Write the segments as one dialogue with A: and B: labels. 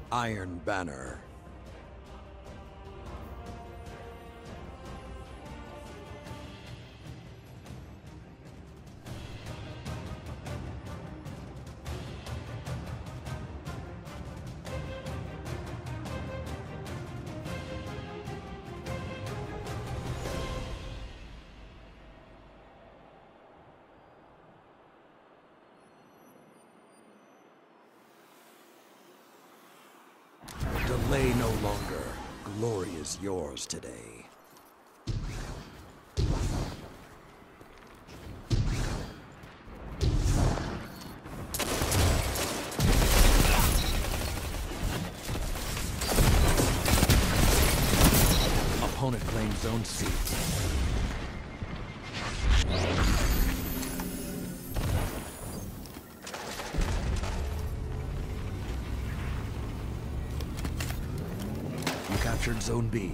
A: Iron Banner. Delay no longer. Glory is yours today. Opponent claims Zone C. Captured Zone B.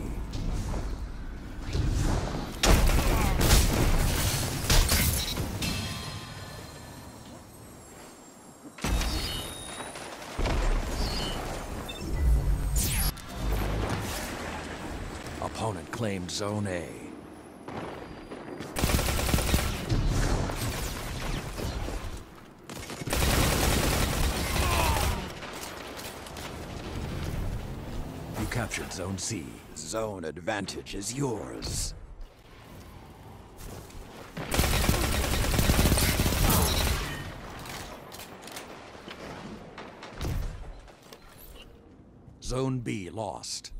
A: Opponent claimed Zone A. Captured Zone C. Zone advantage is yours. Zone B lost.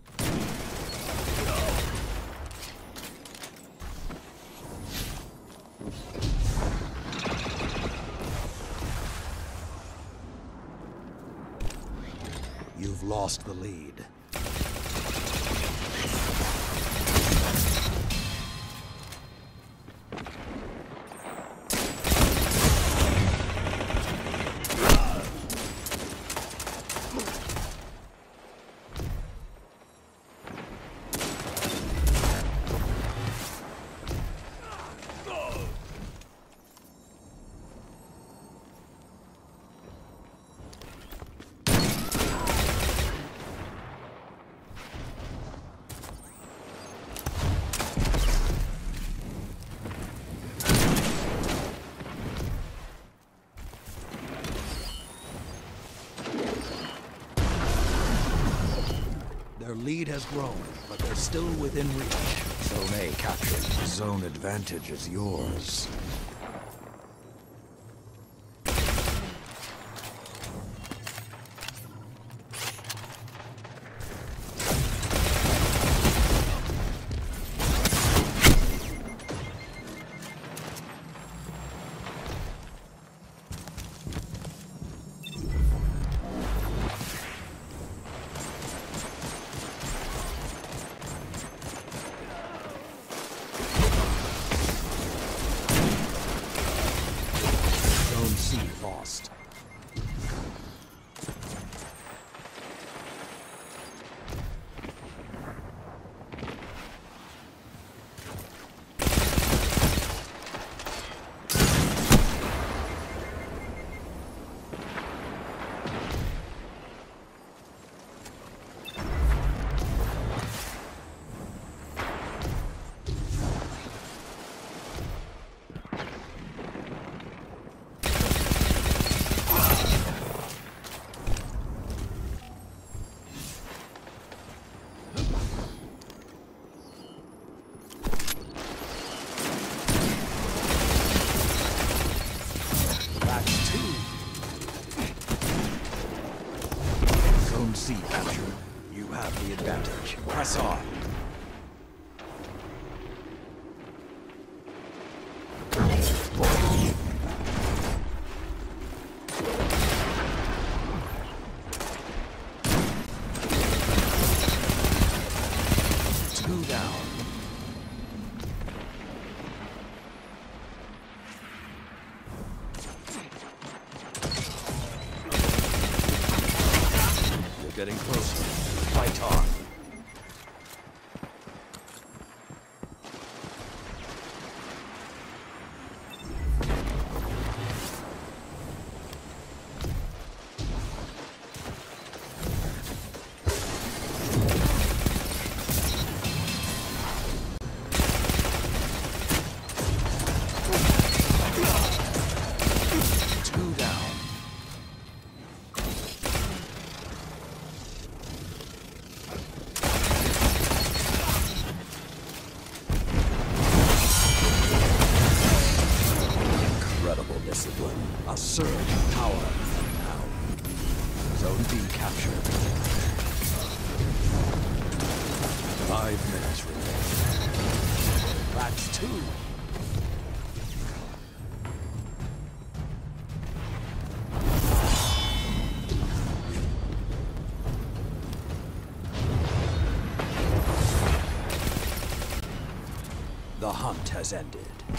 A: You've lost the lead. Their lead has grown, but they're still within reach. Zone A captured. Zone advantage is yours. Lost. Zone C captured. You have the advantage. Press on. Two down. Getting closer. Fight on. 5 minutes remain. That's 2. The hunt has ended.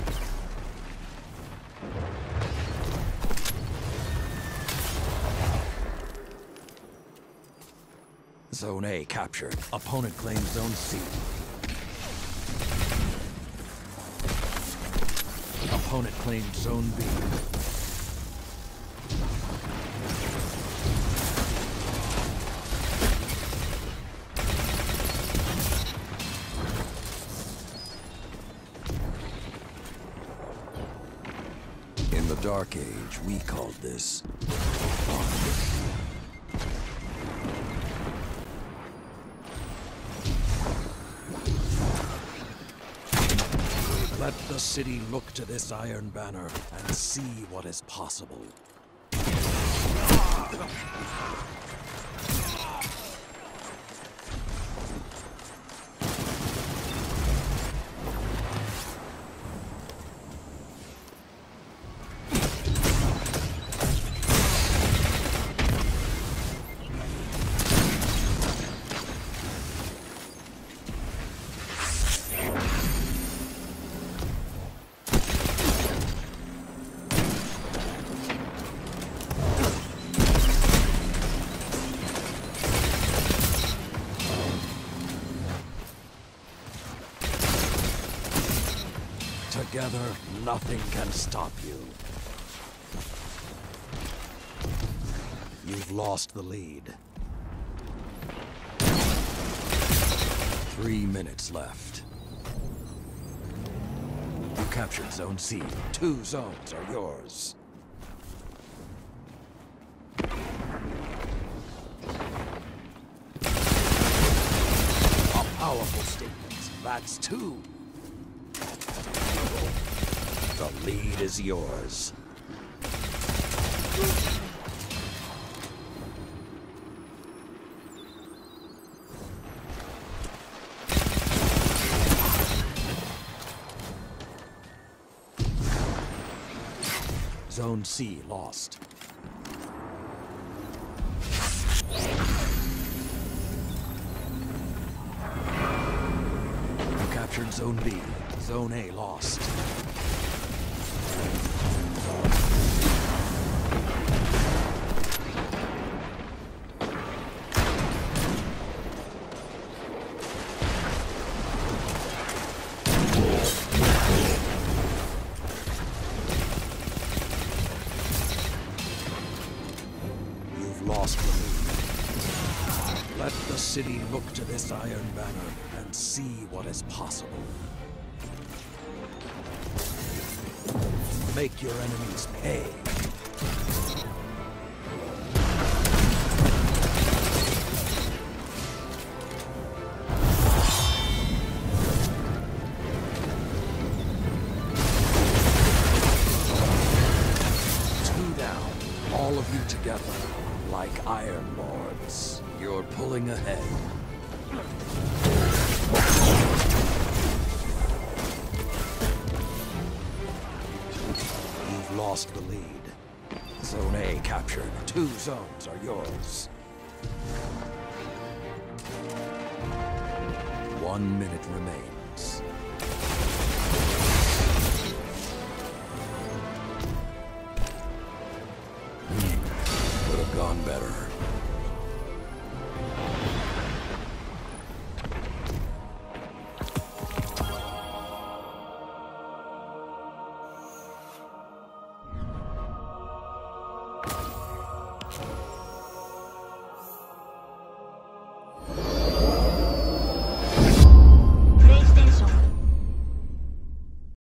A: Zone A captured. Opponent claims Zone C. Opponent claimed Zone B. In the Dark Age, we called this fun. Let the city look to this Iron Banner and see what is possible. Together, nothing can stop you. You've lost the lead. 3 minutes left. You captured Zone C. 2 zones are yours. A powerful statement. That's 2. The lead is yours. Zone C lost. You captured Zone B. Zone A lost. Lost the lead. Let the city look to this Iron Banner and see what is possible. Make your enemies pay. Two down, all of you together. Like Iron Lords, you're pulling ahead. You've lost the lead. Zone A captured. 2 zones are yours. 1 minute remains. Could have gone better.